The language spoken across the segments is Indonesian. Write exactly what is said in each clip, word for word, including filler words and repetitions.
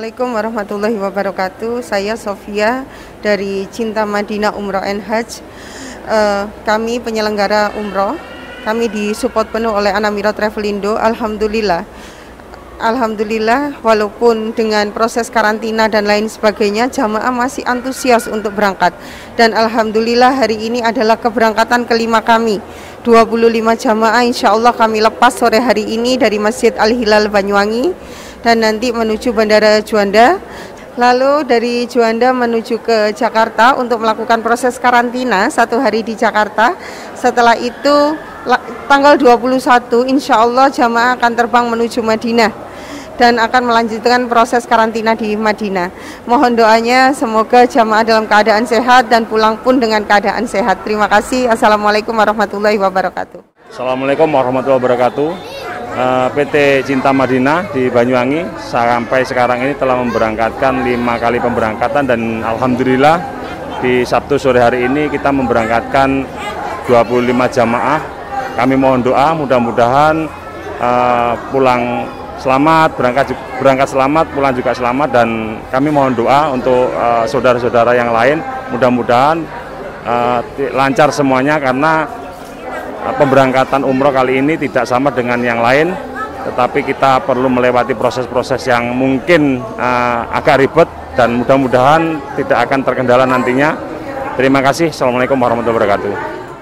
Assalamualaikum warahmatullahi wabarakatuh. Saya Sofia dari Cinta Madinah Umroh and Hajj. Uh, kami penyelenggara umroh. Kami disupport penuh oleh Anamira Travelindo. Alhamdulillah. Alhamdulillah, walaupun dengan proses karantina dan lain sebagainya, jamaah masih antusias untuk berangkat. Dan alhamdulillah hari ini adalah keberangkatan kelima kami. dua puluh lima jamaah insya Allah kami lepas sore hari ini dari Masjid Al-Hilal Banyuwangi dan nanti menuju Bandara Juanda. Lalu dari Juanda menuju ke Jakarta untuk melakukan proses karantina satu hari di Jakarta. Setelah itu tanggal dua puluh satu insya Allah jamaah akan terbang menuju Madinah dan akan melanjutkan proses karantina di Madinah. Mohon doanya semoga jamaah dalam keadaan sehat dan pulang pun dengan keadaan sehat. Terima kasih. Assalamualaikum warahmatullahi wabarakatuh. Assalamualaikum warahmatullahi wabarakatuh. P T Cinta Madinah di Banyuwangi sampai sekarang ini telah memberangkatkan lima kali pemberangkatan dan alhamdulillah di Sabtu sore hari ini kita memberangkatkan dua puluh lima jamaah. Kami mohon doa mudah-mudahan uh, pulang selamat, berangkat berangkat selamat, pulang juga selamat, dan kami mohon doa untuk saudara-saudara uh, yang lain mudah-mudahan uh, lancar semuanya karena pemberangkatan umroh kali ini tidak sama dengan yang lain, tetapi kita perlu melewati proses-proses yang mungkin uh, agak ribet dan mudah-mudahan tidak akan terkendala nantinya. Terima kasih. Assalamualaikum warahmatullahi wabarakatuh.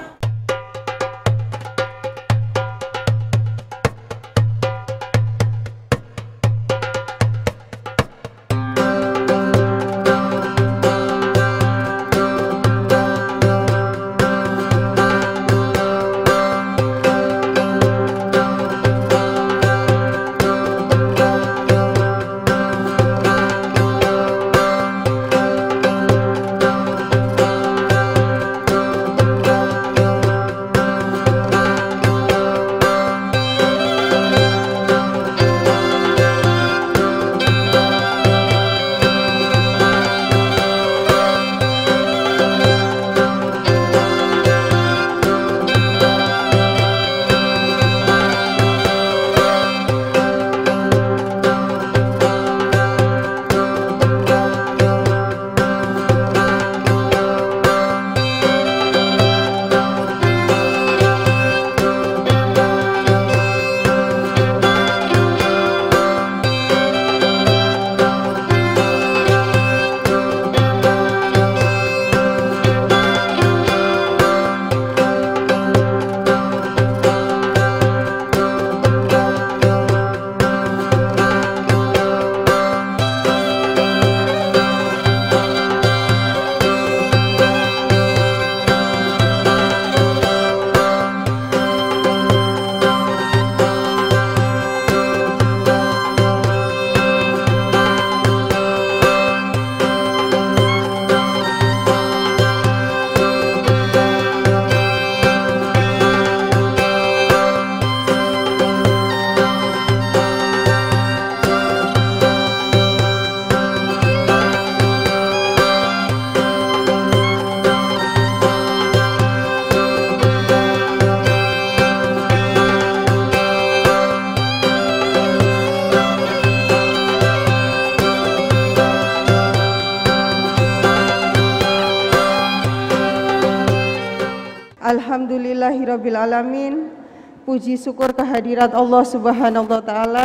Alhamdulillahirabbil alamin. Puji syukur kehadirat Allah Subhanahu wa taala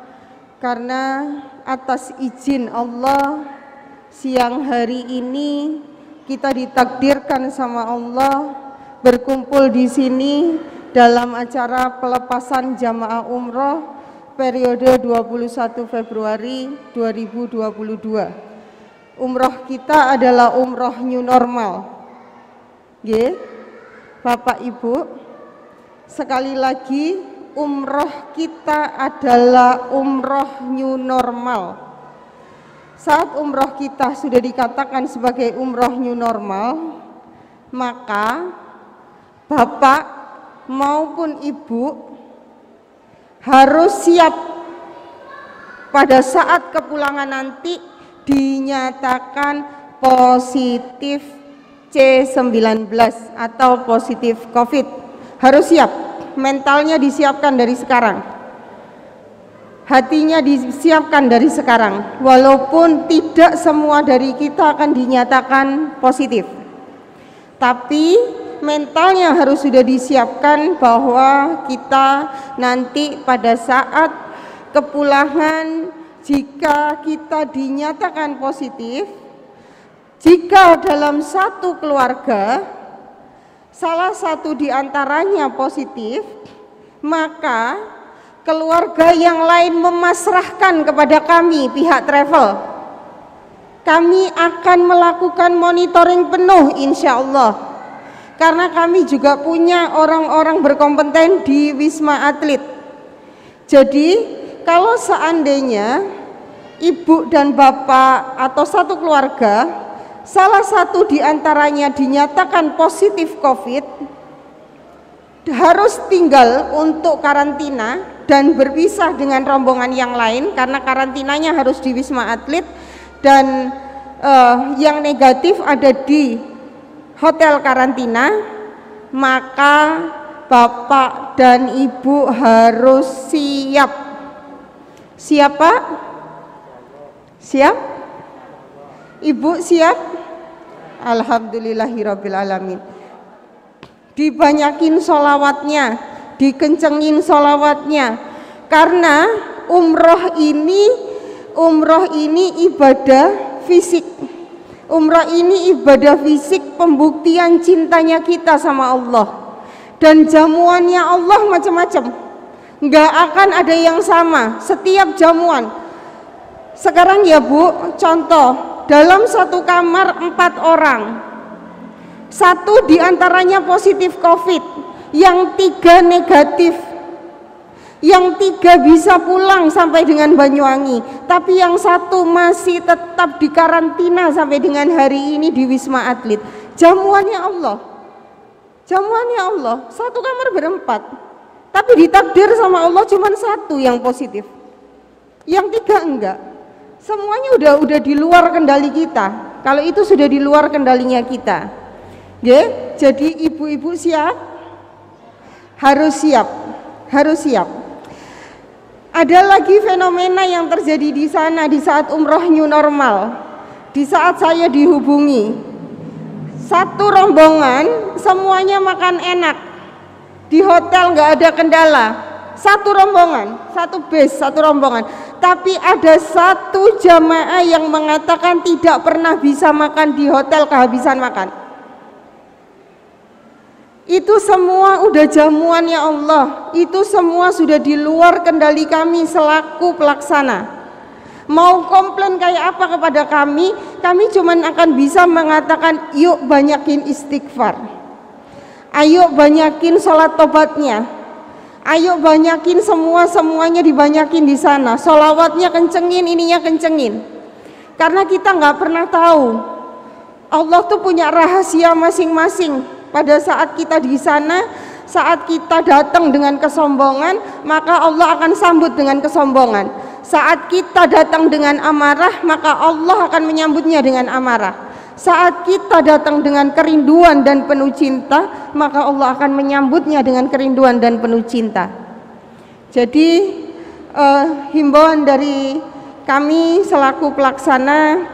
karena atas izin Allah siang hari ini kita ditakdirkan sama Allah berkumpul di sini dalam acara pelepasan jamaah umroh periode dua puluh satu Februari dua ribu dua puluh dua. Umroh kita adalah umroh new normal. Nggih. Bapak Ibu, sekali lagi umroh kita adalah umroh new normal. Saat umroh kita sudah dikatakan sebagai umroh new normal, maka Bapak maupun Ibu harus siap pada saat kepulangan nanti dinyatakan positif C sembilan belas atau positif COVID. Harus siap, mentalnya disiapkan dari sekarang. hatinya disiapkan dari sekarang, walaupun tidak semua dari kita akan dinyatakan positif, tapi mentalnya harus sudah disiapkan bahwa kita nanti pada saat kepulangan, jika kita dinyatakan positif, jika dalam satu keluarga salah satu diantaranya positif, maka keluarga yang lain memasrahkan kepada kami pihak travel. Kami akan melakukan monitoring penuh insya Allah, karena kami juga punya orang-orang berkompeten di Wisma Atlet. Jadi kalau seandainya ibu dan bapak atau satu keluarga salah satu diantaranya dinyatakan positif COVID, harus tinggal untuk karantina dan berpisah dengan rombongan yang lain, karena karantinanya harus di Wisma Atlet, dan uh, yang negatif ada di hotel karantina, maka bapak dan ibu harus siap. Siap Pak? Siap? Ibu siap? Alhamdulillahirabbil alamin. Dibanyakin sholawatnya, dikencengin sholawatnya, karena umroh ini umroh ini ibadah fisik. Umroh ini ibadah fisik, pembuktian cintanya kita sama Allah. Dan jamuannya Allah macam-macam, nggak akan ada yang sama setiap jamuan. Sekarang ya Bu, contoh, dalam satu kamar empat orang, satu diantaranya positif COVID, yang tiga negatif, yang tiga bisa pulang sampai dengan Banyuwangi, tapi yang satu masih tetap di karantina sampai dengan hari ini di Wisma Atlet. Jamuannya Allah, jamuannya Allah, satu kamar berempat, tapi ditakdir sama Allah cuma satu yang positif, yang tiga enggak. Semuanya udah udah di luar kendali kita. Kalau itu sudah di luar kendalinya kita, ya. Jadi ibu-ibu siap, harus siap, harus siap. Ada lagi fenomena yang terjadi di sana di saat umroh new normal. Di saat saya dihubungi, satu rombongan semuanya makan enak, di hotel nggak ada kendala. Satu rombongan, satu bus, satu rombongan. Tapi ada satu jamaah yang mengatakan tidak pernah bisa makan di hotel, kehabisan makan. Itu semua udah jamuannya Allah. Itu semua sudah di luar kendali kami selaku pelaksana. Mau komplain kayak apa kepada kami, kami cuman akan bisa mengatakan, yuk banyakin istighfar, ayo banyakin sholat tobatnya, ayo banyakin semua-semuanya dibanyakin di sana, sholawatnya kencengin, ininya kencengin. Karena kita nggak pernah tahu, Allah tuh punya rahasia masing-masing. Pada saat kita di sana, saat kita datang dengan kesombongan, maka Allah akan sambut dengan kesombongan. Saat kita datang dengan amarah, maka Allah akan menyambutnya dengan amarah. Saat kita datang dengan kerinduan dan penuh cinta, maka Allah akan menyambutnya dengan kerinduan dan penuh cinta. Jadi uh, himbauan dari kami selaku pelaksana,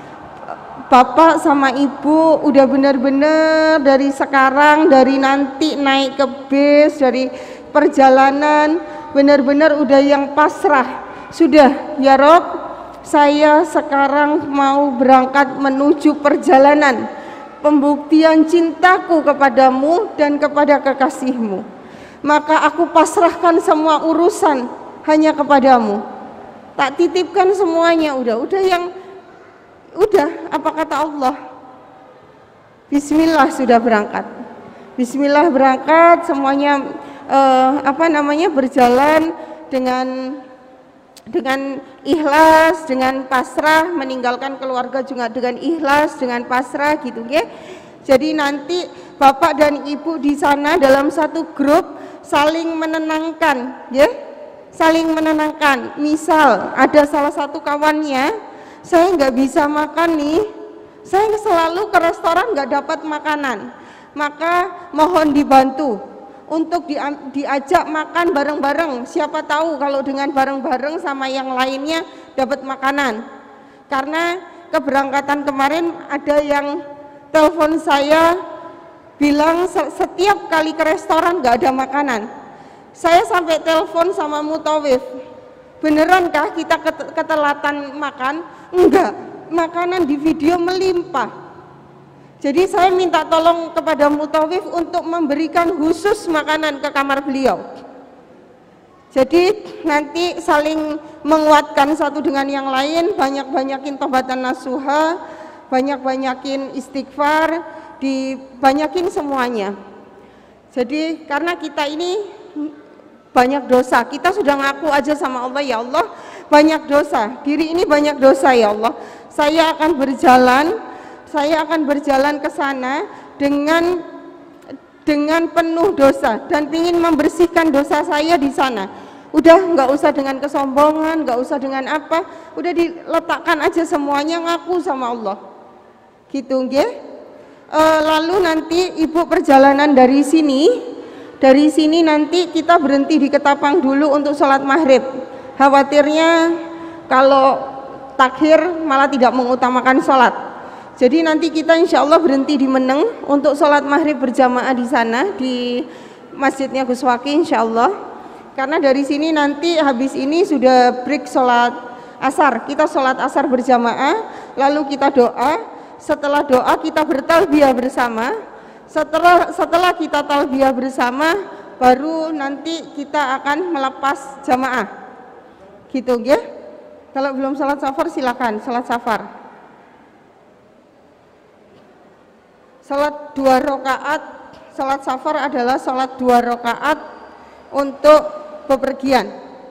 Bapak sama Ibu udah benar-benar dari sekarang, dari nanti naik ke bis, dari perjalanan benar-benar udah yang pasrah. Sudah ya Rob, saya sekarang mau berangkat menuju perjalanan pembuktian cintaku kepadamu dan kepada kekasihmu, maka aku pasrahkan semua urusan hanya kepadamu, tak titipkan semuanya. Udah udah yang udah apa kata Allah, Bismillah sudah berangkat, Bismillah berangkat semuanya, eh, apa namanya berjalan dengan dengan ikhlas, dengan pasrah, meninggalkan keluarga juga dengan ikhlas, dengan pasrah gitu ya. Jadi nanti Bapak dan Ibu di sana dalam satu grup saling menenangkan ya, saling menenangkan. Misal ada salah satu kawannya, saya nggak bisa makan nih, saya selalu ke restoran nggak dapat makanan, maka mohon dibantu untuk di, diajak makan bareng-bareng. Siapa tahu kalau dengan bareng-bareng sama yang lainnya dapat makanan. Karena keberangkatan kemarin ada yang telepon saya bilang setiap kali ke restoran nggak ada makanan. Saya sampai telepon sama mutawif, beneran-kah kita ketelatan makan? Enggak, makanan di video melimpah. Jadi saya minta tolong kepada mutawif untuk memberikan khusus makanan ke kamar beliau. Jadi nanti saling menguatkan satu dengan yang lain, banyak-banyakin tobatan nasuha, banyak-banyakin istighfar, dibanyakin semuanya. Jadi karena kita ini banyak dosa, kita sudah ngaku aja sama Allah, ya Allah banyak dosa, diri ini banyak dosa ya Allah, saya akan berjalan saya akan berjalan ke sana dengan dengan penuh dosa dan ingin membersihkan dosa saya di sana. Udah nggak usah dengan kesombongan, nggak usah dengan apa, udah diletakkan aja semuanya, ngaku sama Allah gitu nggih. E, lalu nanti ibu perjalanan dari sini dari sini nanti kita berhenti di Ketapang dulu untuk sholat maghrib. Khawatirnya kalau takhir malah tidak mengutamakan sholat. Jadi nanti kita insya Allah berhenti di Meneng untuk sholat maghrib berjamaah di sana di masjidnya Gus Waki insya Allah. Karena dari sini nanti habis ini sudah break sholat asar, kita sholat asar berjamaah, lalu kita doa. Setelah doa kita bertalbiyah bersama. Setelah setelah kita talbiyah bersama, baru nanti kita akan melepas jamaah. Gitu ya. Kalau belum sholat safar silakan sholat safar. Salat dua rakaat, salat safar adalah salat dua rakaat untuk bepergian.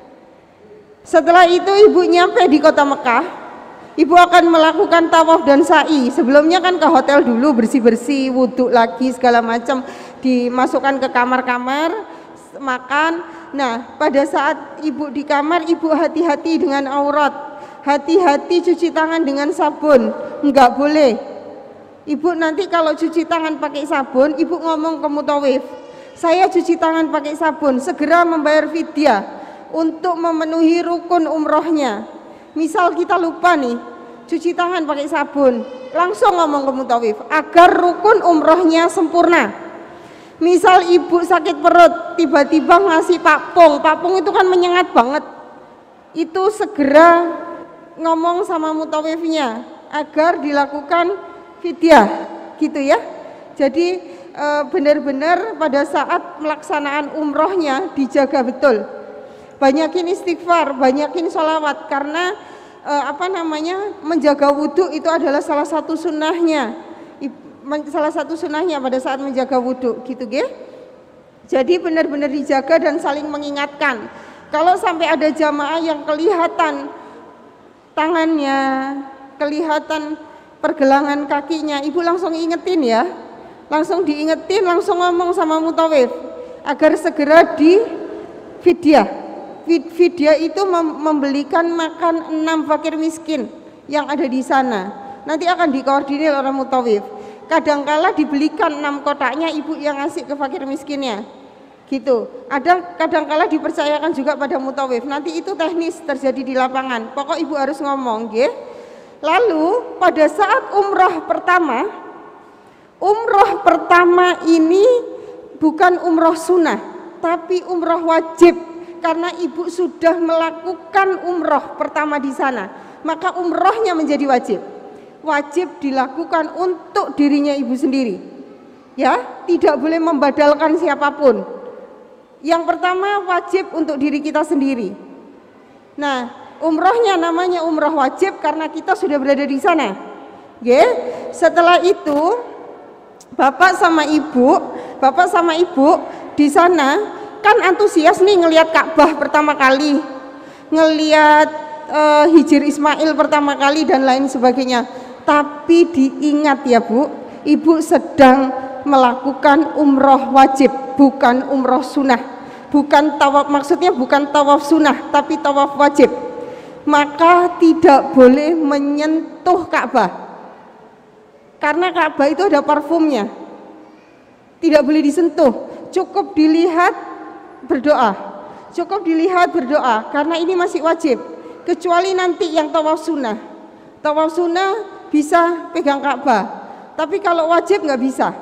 Setelah itu ibu nyampe di kota Mekah, ibu akan melakukan tawaf dan sa'i. Sebelumnya kan ke hotel dulu, bersih-bersih, wudhu lagi segala macam, dimasukkan ke kamar-kamar, makan. Nah, pada saat ibu di kamar, ibu hati-hati dengan aurat, hati-hati cuci tangan dengan sabun, enggak boleh. Ibu nanti kalau cuci tangan pakai sabun, ibu ngomong ke mutawif, saya cuci tangan pakai sabun, segera membayar fidyah untuk memenuhi rukun umrohnya. Misal kita lupa nih, cuci tangan pakai sabun, langsung ngomong ke mutawif agar rukun umrohnya sempurna. Misal ibu sakit perut, tiba-tiba ngasih papung, papung itu kan menyengat banget, itu segera ngomong sama mutawifnya agar dilakukan fidyah, gitu ya. Jadi e, benar-benar pada saat melaksanaan umrohnya dijaga betul. Banyakin istighfar, banyakin sholawat, karena e, apa namanya menjaga wudhu itu adalah salah satu sunnahnya, salah satu sunnahnya pada saat menjaga wudhu, gitu ya. Jadi benar-benar dijaga dan saling mengingatkan. Kalau sampai ada jamaah yang kelihatan tangannya, kelihatan pergelangan kakinya, ibu langsung ingetin ya, langsung diingetin, langsung ngomong sama mutawif agar segera di fidyah. Fidyah itu membelikan makan enam fakir miskin yang ada di sana. Nanti akan dikoordinir oleh mutawif. Kadangkala dibelikan enam kotaknya, ibu yang ngasih ke fakir miskinnya. Gitu. Ada kadangkala dipercayakan juga pada mutawif. Nanti itu teknis terjadi di lapangan. Pokok ibu harus ngomong, nggih. Lalu pada saat umrah pertama, umrah pertama ini bukan umrah sunnah, tapi umrah wajib, karena ibu sudah melakukan umrah pertama di sana, maka umrahnya menjadi wajib. Wajib dilakukan untuk dirinya ibu sendiri, ya, tidak boleh membadalkan siapapun. Yang pertama wajib untuk diri kita sendiri. Nah, umrohnya namanya umroh wajib karena kita sudah berada di sana. Oke. Setelah itu bapak sama ibu, bapak sama ibu di sana kan antusias nih ngelihat Ka'bah pertama kali, ngelihat uh, Hijir Ismail pertama kali dan lain sebagainya. Tapi diingat ya Bu, ibu sedang melakukan umroh wajib, bukan umroh sunnah, bukan tawaf, maksudnya bukan tawaf sunnah, tapi tawaf wajib. Maka tidak boleh menyentuh Ka'bah, karena Ka'bah itu ada parfumnya, tidak boleh disentuh. cukup dilihat berdoa, cukup dilihat berdoa karena ini masih wajib, kecuali nanti yang tawaf sunnah. Tawaf sunnah bisa pegang Ka'bah, tapi kalau wajib nggak bisa.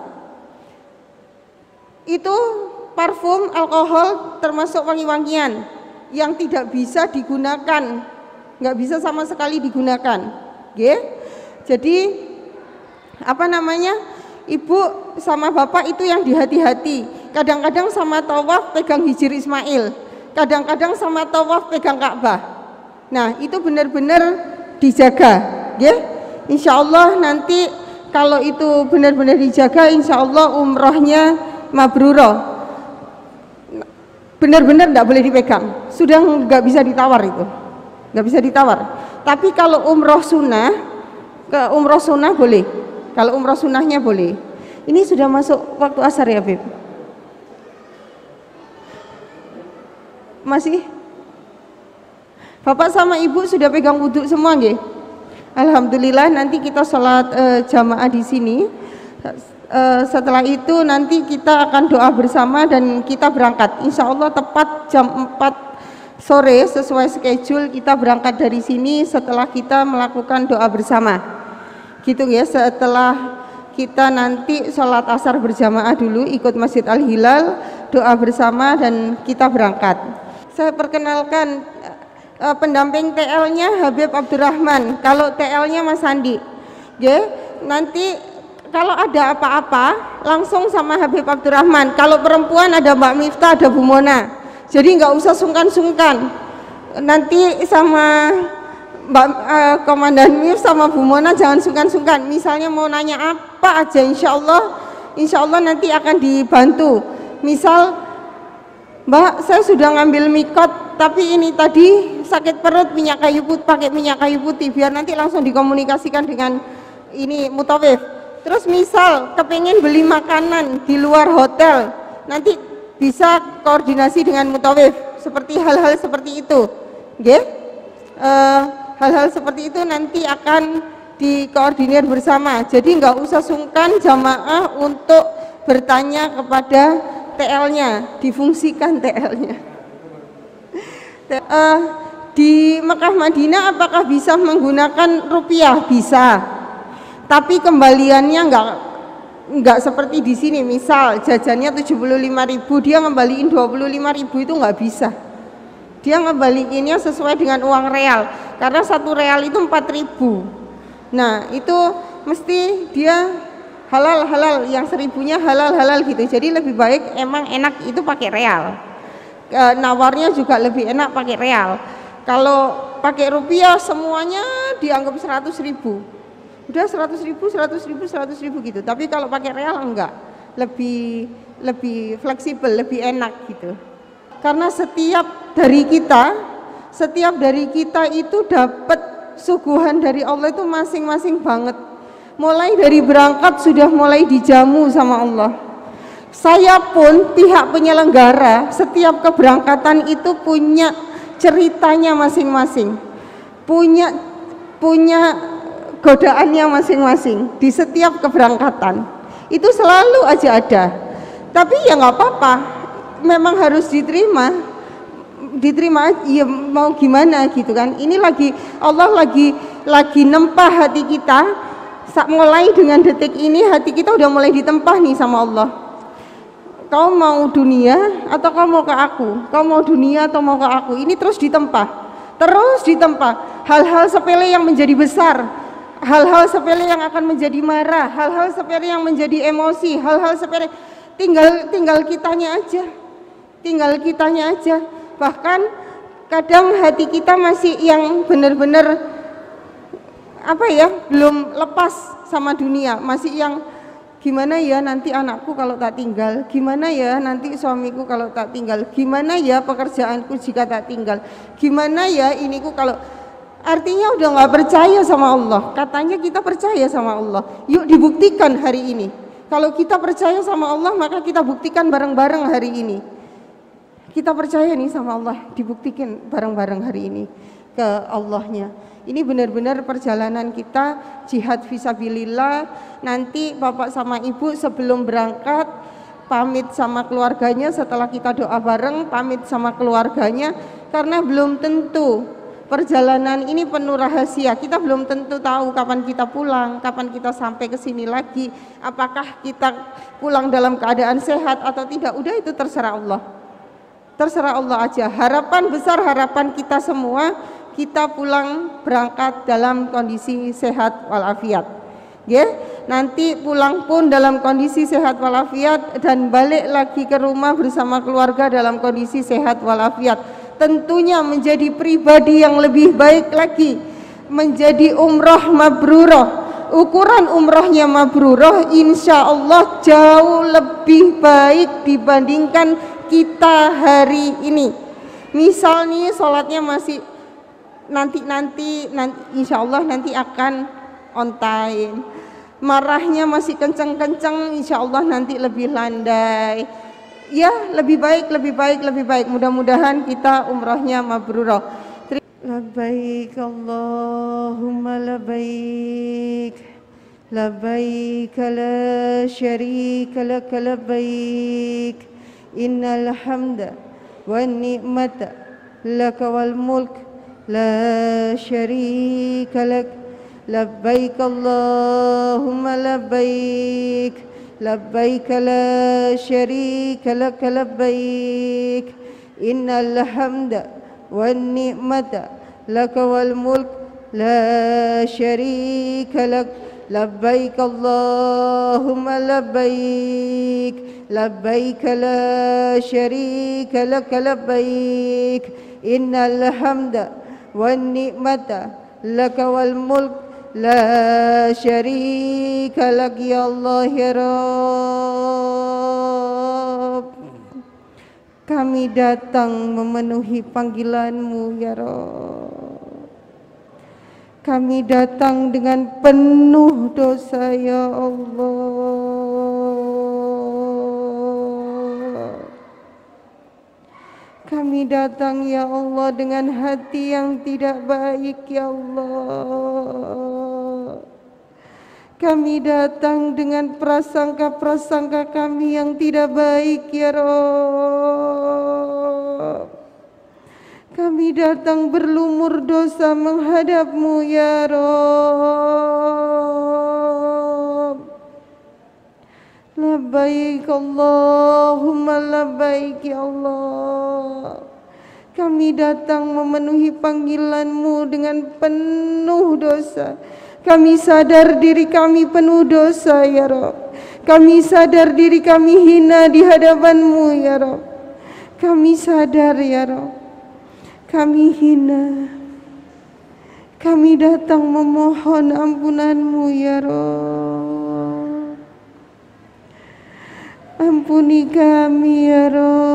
Itu parfum, alkohol termasuk wangi-wangian yang tidak bisa digunakan, nggak bisa sama sekali digunakan. Oke? Jadi apa namanya, ibu sama bapak itu yang dihati-hati. Kadang-kadang sama tawaf pegang hijir Ismail, kadang-kadang sama tawaf pegang Ka'bah. Nah itu benar-benar dijaga, ya. Insya Allah nanti kalau itu benar-benar dijaga, insya Allah umrohnya mabrurah. Benar-benar tidak boleh dipegang, sudah nggak bisa ditawar itu, nggak bisa ditawar. Tapi kalau umroh sunnah, ke umroh sunnah boleh. Kalau umroh sunnahnya boleh. Ini sudah masuk waktu asar ya, Beb? Masih? Bapak sama ibu sudah pegang wudhu semua nggih? Alhamdulillah, nanti kita sholat uh, jamaah di sini. Uh, setelah itu nanti kita akan doa bersama dan kita berangkat. Insya Allah tepat jam empat sore sesuai schedule kita berangkat dari sini setelah kita melakukan doa bersama. Gitu ya, setelah kita nanti sholat asar berjamaah dulu, ikut Masjid Al-Hilal, doa bersama dan kita berangkat. Saya perkenalkan uh, pendamping T L-nya Habib Abdurrahman, kalau T L-nya Mas Andi. Ya, nanti kalau ada apa-apa langsung sama Habib Abdurrahman. Kalau perempuan ada Mbak Miftah, ada Bu Mona. Jadi nggak usah sungkan-sungkan. Nanti sama Mbak uh, Komandan Mif sama Bu Mona jangan sungkan-sungkan. Misalnya mau nanya apa aja, insya Allah, insya Allah nanti akan dibantu. Misal, Mbak, saya sudah ngambil mikot, tapi ini tadi sakit perut, minyak kayu putih, pakai minyak kayu putih, biar nanti langsung dikomunikasikan dengan ini mutawif. Terus misal kepingin beli makanan di luar hotel, nanti bisa koordinasi dengan mutawif. Seperti hal-hal seperti itu, okay? uh, hal-hal seperti itu nanti akan dikoordinir bersama. Jadi nggak usah sungkan jamaah untuk bertanya kepada T L-nya, difungsikan T L-nya. Uh, di Mekah Madinah apakah bisa menggunakan rupiah? Bisa. Tapi kembaliannya enggak enggak seperti di sini. Misal jajannya tujuh puluh lima ribu, dia ngembaliin dua puluh lima ribu, itu enggak bisa. Dia ngembaliinnya sesuai dengan uang real. Karena satu real itu empat ribu. Nah, itu mesti dia halal-halal, yang seribunya halal-halal gitu. Jadi lebih baik emang enak itu pakai real. E, nawarnya juga lebih enak pakai real. Kalau pakai rupiah semuanya dianggap seratus ribu. Udah seratus ribu, seratus ribu, seratus ribu gitu. Tapi kalau pakai real enggak. Lebih lebih fleksibel, lebih enak gitu. Karena setiap dari kita, setiap dari kita itu dapat suguhan dari Allah itu masing-masing banget. Mulai dari berangkat sudah mulai dijamu sama Allah. Saya pun pihak penyelenggara, setiap keberangkatan itu punya ceritanya masing-masing, punya punya godaannya masing-masing di setiap keberangkatan. Itu selalu aja ada. Tapi ya nggak apa-apa, memang harus diterima, diterima. Ya mau gimana gitu kan? Ini lagi Allah lagi lagi nempah hati kita. Mulai dengan detik ini hati kita udah mulai ditempah nih sama Allah. Kau mau dunia atau kau mau ke aku? Kau mau dunia atau mau ke aku? Ini terus ditempah, terus ditempah. Hal-hal sepele yang menjadi besar, hal-hal sepele yang akan menjadi marah, hal-hal sepele yang menjadi emosi, hal-hal sepele. Tinggal tinggal kitanya aja, tinggal kitanya aja. Bahkan kadang hati kita masih yang benar-benar apa ya, belum lepas sama dunia, masih yang gimana ya nanti anakku kalau tak tinggal, gimana ya nanti suamiku kalau tak tinggal, gimana ya pekerjaanku jika tak tinggal, gimana ya iniku kalau, artinya udah nggak percaya sama Allah. Katanya kita percaya sama Allah, yuk dibuktikan hari ini. Kalau kita percaya sama Allah, maka kita buktikan bareng-bareng hari ini. Kita percaya nih sama Allah, dibuktikan bareng-bareng hari ini ke Allahnya. Ini benar-benar perjalanan kita jihad fisabilillah. Nanti Bapak sama Ibu sebelum berangkat pamit sama keluarganya, setelah kita doa bareng pamit sama keluarganya, karena belum tentu perjalanan ini penuh rahasia. Kita belum tentu tahu kapan kita pulang, kapan kita sampai ke sini lagi, apakah kita pulang dalam keadaan sehat atau tidak. Udah, itu terserah Allah, terserah Allah aja. Harapan besar, harapan kita semua, kita pulang berangkat dalam kondisi sehat walafiat, ya. Nanti pulang pun dalam kondisi sehat walafiat dan balik lagi ke rumah bersama keluarga dalam kondisi sehat walafiat. Tentunya menjadi pribadi yang lebih baik lagi, menjadi umroh mabrurah. Ukuran umrohnya mabrurah insya Allah jauh lebih baik dibandingkan kita hari ini. Misal nih sholatnya masih nanti-nanti, nanti, insya Allah nanti akan on time. Marahnya masih kenceng-kenceng, insya Allah nanti lebih landai. Ya, lebih baik, lebih baik, lebih baik. Mudah-mudahan kita umrohnya mabrurah. Labbaik Allahumma labbaik, labbaik la syarika lak labbaik, innal hamda wan ni'mata lak wal mulk la syarika lak. Labbaik Allahumma labbaik, labbaik la syarika lak labbaik, innal hamda wan ni'mata lak wal mulk la syarika lak. Labbaik Allahumma labbaik, labbaik la syarika lak labbaik, innal hamda wan ni'mata lak wal mulk la syarika lak. Ya Allah ya Rabb, kami datang memenuhi panggilan-Mu ya Rabb. Kami datang dengan penuh dosa ya Allah. Kami datang ya Allah dengan hati yang tidak baik ya Allah. Kami datang dengan prasangka-prasangka kami yang tidak baik ya Rabb. Kami datang berlumur dosa menghadap-Mu ya Rabb. Labbaik Allahumma labbaik ya Allah. Kami datang memenuhi panggilan-Mu dengan penuh dosa. Kami sadar diri kami penuh dosa ya Rabb. Kami sadar diri kami hina di hadapan-Mu ya Rabb. Kami sadar ya Rabb, kami hina. Kami datang memohon ampunan-Mu ya Rabb. Ampuni kami ya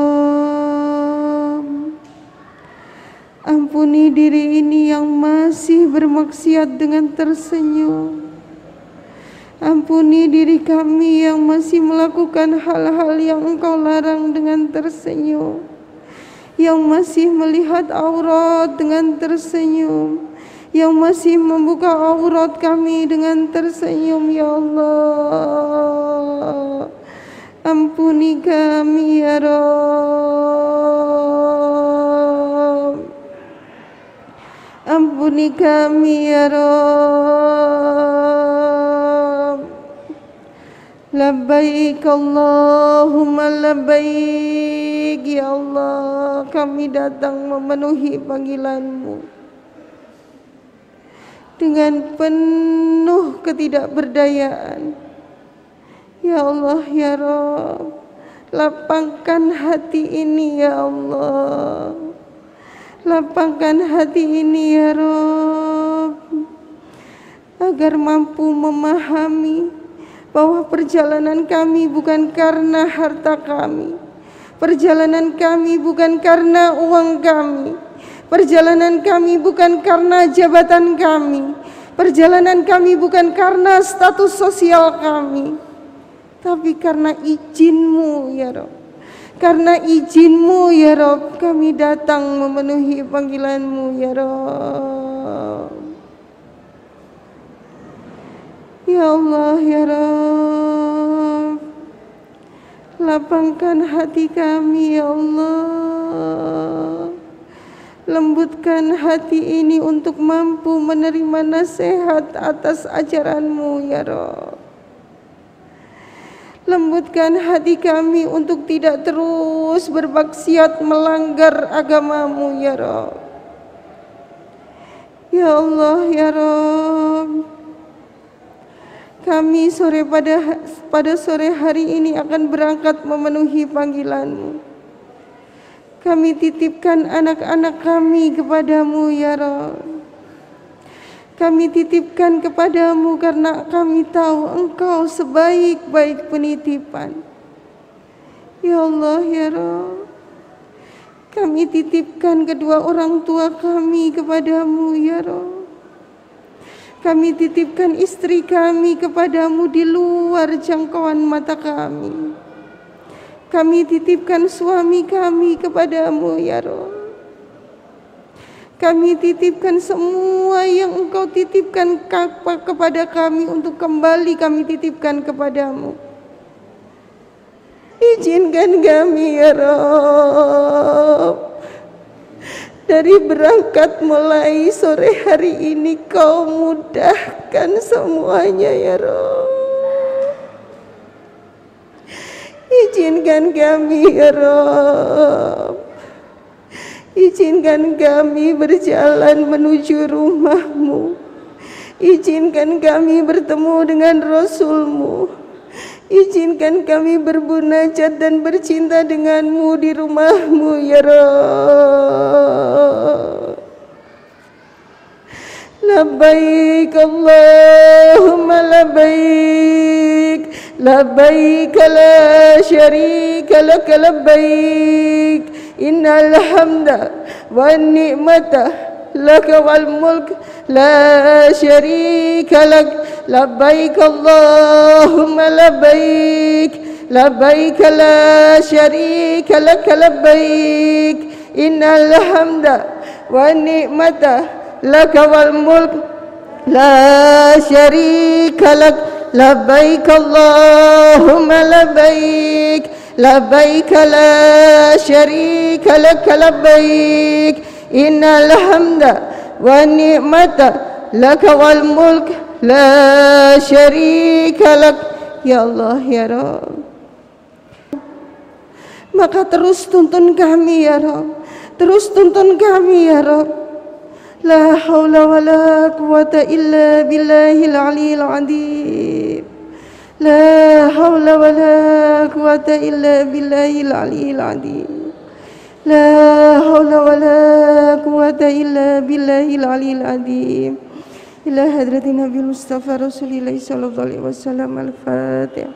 Rabb. Ampuni diri ini yang masih bermaksiat dengan tersenyum. Ampuni diri kami yang masih melakukan hal-hal yang Engkau larang dengan tersenyum, yang masih melihat aurat dengan tersenyum, yang masih membuka aurat kami dengan tersenyum ya Allah. Ampuni kami ya Rabb. Ampuni kami ya Rabb. Labbaik Allahumma labbaik ya Allah. Kami datang memenuhi panggilan-Mu dengan penuh ketidakberdayaan ya Allah ya Rabb. Lapangkan hati ini ya Allah. Lapangkan hati ini ya Rabb, agar mampu memahami bahwa perjalanan kami bukan karena harta kami, perjalanan kami bukan karena uang kami, perjalanan kami bukan karena jabatan kami, perjalanan kami bukan karena status sosial kami, tapi karena izin-Mu ya Rabb. Karena izin-Mu ya Rabb, kami datang memenuhi panggilan-Mu ya Rabb. Ya Allah ya Rabb, Lapangkan hati kami ya Allah. Lembutkan hati ini untuk mampu menerima nasihat atas ajaran-Mu ya Rabb. Lembutkan hati kami untuk tidak terus bermaksiat melanggar agama-Mu ya Rabb. Ya Allah ya Rabb, kami sore pada pada sore hari ini akan berangkat memenuhi panggilan-Mu. Kami titipkan anak-anak kami kepadamu ya Rabb. Kami titipkan kepadamu karena kami tahu Engkau sebaik-baik penitipan. Ya Allah ya Rabb, kami titipkan kedua orang tua kami kepadamu ya Rabb. Kami titipkan istri kami kepadamu di luar jangkauan mata kami. Kami titipkan suami kami kepadamu ya Rabb. Kami titipkan semua yang Engkau titipkan kepada kami untuk kembali kami titipkan kepadamu. Izinkan kami ya Rabb, dari berangkat mulai sore hari ini Kau mudahkan semuanya ya Rabb. Izinkan kami ya Rabb, izinkan kami berjalan menuju rumah-Mu. Izinkan kami bertemu dengan Rasul-Mu. Izinkan kami bermunajat dan bercinta dengan-Mu di rumah-Mu ya Rabb. Labbaik Allahumma labbaik, labbaik la syarika lak labbaik, innal hamda wan ni'mata laka wal mulk la syarika lak, labbaik Allahumma labbaik, labbaik la syarika lak labbaik, innal hamda wan ni'mata laka wal mulk la syarika lak, labbaik Allahumma labbaik, labbaik la syarika lak labbaik, innal hamda wan ni'mata laka wal mulk la syarika lak. Ya Allah ya Rabb, maka terus tuntun kami ya Rabb, terus tuntun kami ya Rabb. La haula wa la quwata illa billahil aliyil azim. La haula wa la quwata illa billahil aliyil azim. La haula wa la quwata illa billahil aliyil azim. Ila hadratin Nabi Mustafa Rasulillah sallallahu alaihi wasallam. Al-Fatihah.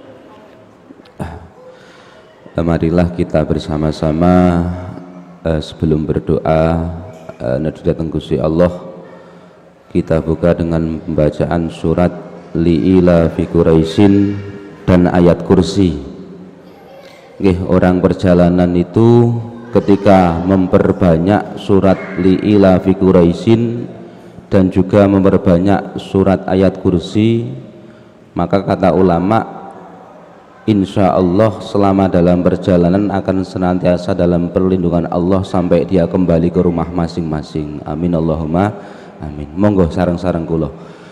Marilah kita bersama-sama uh, sebelum berdoa Nadi datang Gusti Allah, kita buka dengan pembacaan surat Li'ila fi Quraisyin dan ayat kursi. Nggih, orang perjalanan itu ketika memperbanyak surat Li'ila fi Quraisyin dan juga memperbanyak surat ayat kursi, maka kata ulama, insya Allah selama dalam perjalanan akan senantiasa dalam perlindungan Allah sampai dia kembali ke rumah masing-masing. Amin Allahumma amin. Monggo sareng-sareng kula.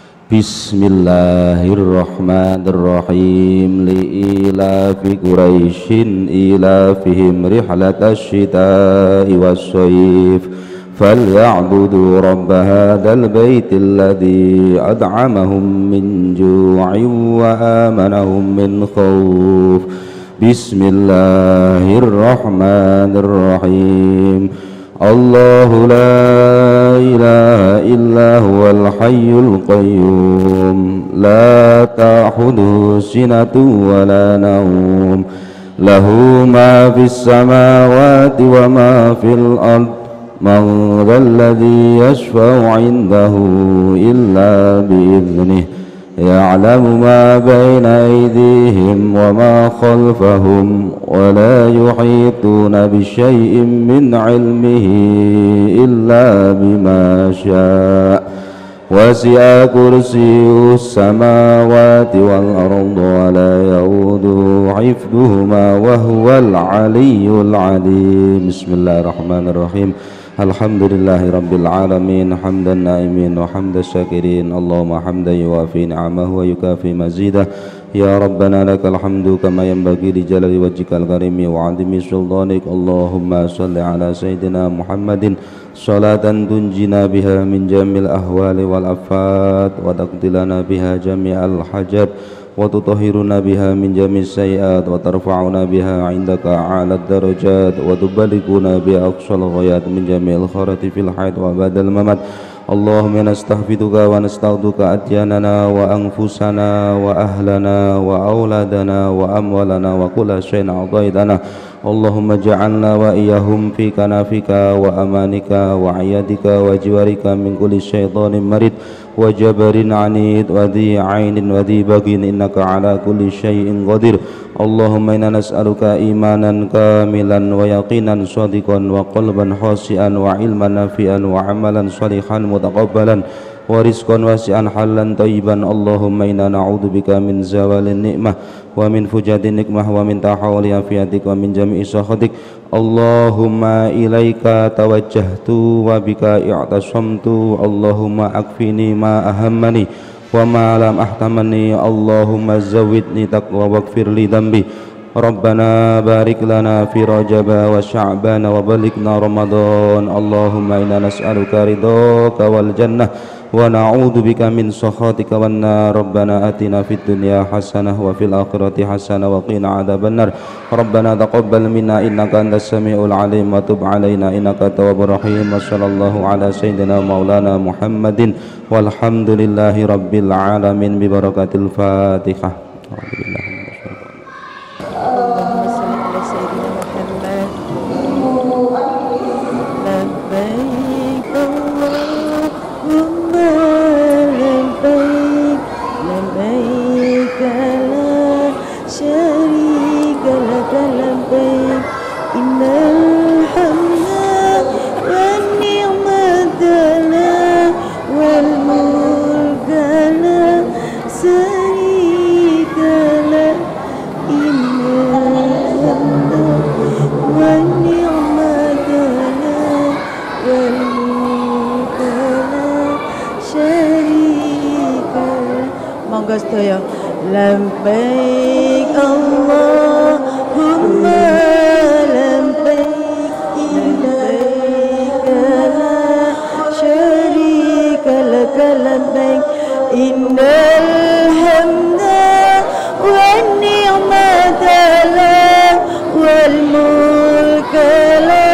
Bismillahirrahmanirrahim. Li'ila fi Quraisyin ila fihim rihlatash shita'i was-sayf فليعبدوا رب هذا البيت الذي أطعمهم من جوع وآمنهم من خوف بسم الله الرحمن الرحيم الله لا إله إلا هو الحي القيوم لا تأخذه سنة ولا نوم له ما في السماوات وما في الأرض من ذا الذي يشفع عنده إلا بإذنه يعلم ما بين أيديهم وما خلفهم ولا يحيطون بشيء من علمه إلا بما شاء وسع كرسيه السماوات والأرض ولا يؤوده حفظهما وهو العلي العظيم. بسم الله الرحمن الرحيم. الحمد لله رب العالمين حمد النائمين وحمد الشاكرين اللهم حمدا يوافي نعمه ويكافي مزيده. يا ربنا لك الحمد كما ينبغي لجلال وجهك الكريم وعظيم سلطانك. اللهم صل على سيدنا محمد صلاة تنجينا بها من جميع الأهوال والآفات وتقضي لنا بها جميع الحاجات وتطهرنا بها من جميع السيئات وترفعنا بها عندك أعلى الدرجات وتبلغنا بها أقصى الغايات من جميع الخيرات في الحياة وبعد الممات. اللهم نستحفظك ونستودعك أدياننا وأنفسنا وأهلنا وأولادنا وأموالنا وكل شيء أعطيتنا. اللهم اجعلنا وإياهم في كنافك وأمانك وعيادك وجوارك من كل شيطان مريد وجبر عنيد وذي عين وذي بغي إنك على كل شيء قدير. اللهم إنا نسألك إيمانا كاملا ويقينا صادقا وقلبا خاشعا وعلما نافعا وعملا صالحا متقبلا ورزقا واسعا حلا طيبا. اللهم إنا نعوذ بك من زوال النعمة ومن فجات النقمة ومن تحول عافيتك ومن جميع سخطك. اللهم إليك توجهت وبك اعتصمت. اللهم أكفني ما أهمني وما لم أحتمني. اللهم زودني تقوى واغفر لي ذنبي. ربنا بارك لنا في رجب وشعبان وبلغنا رمضان. اللهم إنا نسألك رضاك والجنة ونعوذ بك من سخطك والنار. ربنا آتنا في الدنيا حسنة وفي الآخرة حسنة وقنا عذاب النار. ربنا تقبل منا إنك أنت السميع العليم وتب علينا إنك التواب الرحيم. وصلى الله على سيدنا مولانا محمد والحمد لله رب العالمين ببركة الفاتحة. Sedaya labbaik Allahumma labbaik labbaik la syarika lak labbaik innal hamda wan ni'mata lak wal mulka la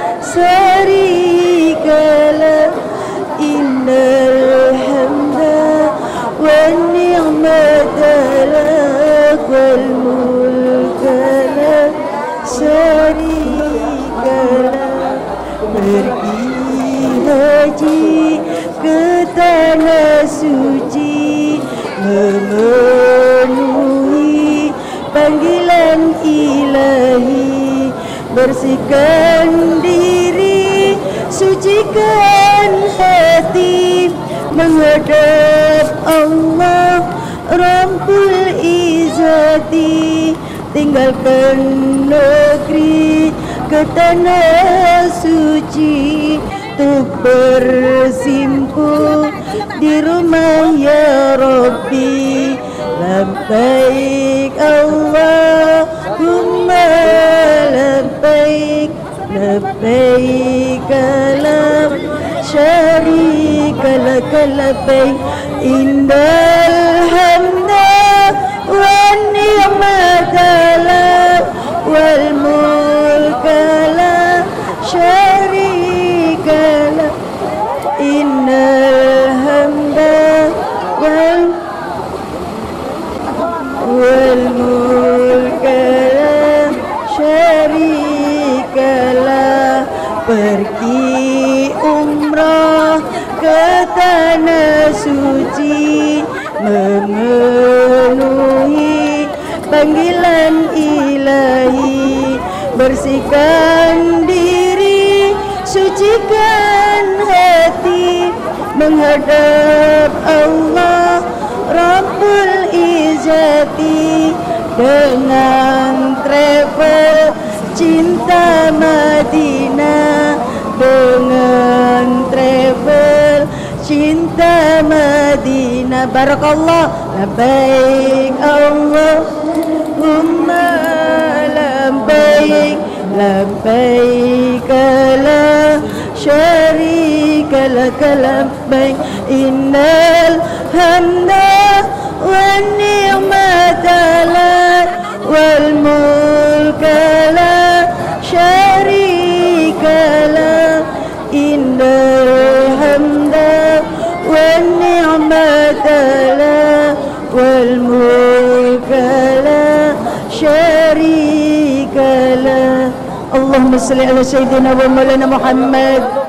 syarika lak innal hamda wan والملك لا شريك له. Pergi haji ke tanah suci memenuhi panggilan ilahi. Bersihkan diri, sucikan hati menghadap Allah Rabbul Izzati. Tinggalkan negeri ke tanah suci untuk bersimpuh di rumah ya Rabbi. Labbaik Allahumma labbaik labbaik la syarika lak labbaik innal hamda wan ni'mata lak wal mulka la syarika lak innal hamda wal wal mulka la syarika lak. Pergi umrah ke tanah suci memenuhi panggilan ilahi. Bersihkan diri, sucikan hati menghadap Allah Rabbul Izzati dengan travel cinta Madinah, dengan travel cinta Madinah. Barakallah. Labbaik Allahumma labbaik, labbaik la syarika lak labbaik, innal hamda wan ni'mata lak wal mulka la syarika lak, innal hamda wan ni'mata lak wal mulka la syarika lak. Allahumma salli ala sayyidina wa maulana Muhammad.